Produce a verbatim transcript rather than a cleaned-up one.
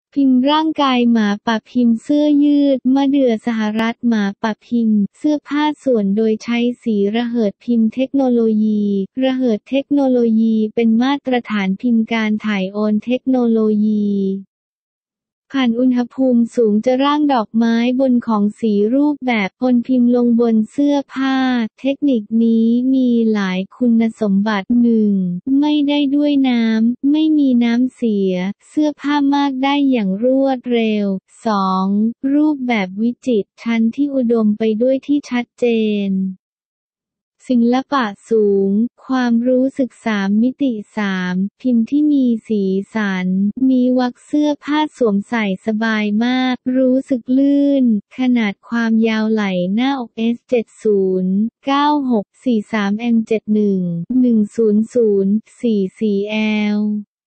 พิมพ์ร่างกายหมาป่าพิมพ์เสื้อยืดมะเดื่อสหรัฐหมาป่าพิมพ์เสื้อผ้าส่วนโดยใช้สีระเหิดพิมพ์เทคโนโลยีระเหิดเทคโนโลยีเป็นมาตรฐานพิมพ์การถ่ายโอนเทคโนโลยีผ่านอุณหภูมิสูงจะร่างดอกไม้บนของสีรูปแบบพ่นพิมพ์ลงบนเสื้อผ้าเทคนิคนี้มีหลายคุณสมบัติ หนึ่ง ไม่ได้ด้วยน้ำไม่มีน้ำเสียเสื้อผ้ามากได้อย่างรวดเร็ว สอง รูปแบบวิจิตรชั้นที่อุดมไปด้วยที่ชัดเจนศิลปะสูงความรู้สึกสามมิติ สาม พิมพ์ที่มีสีสันมีวักเสื้อผ้าสวมใส่สบายมากรู้สึกลื่นขนาดความยาวไหล่หน้าอก เอส เจ็ดสิบ เก้าหก สี่สาม เอ็ม เจ็ดหนึ่ง หนึ่งศูนย์ศูนย์ สี่สี่ แอล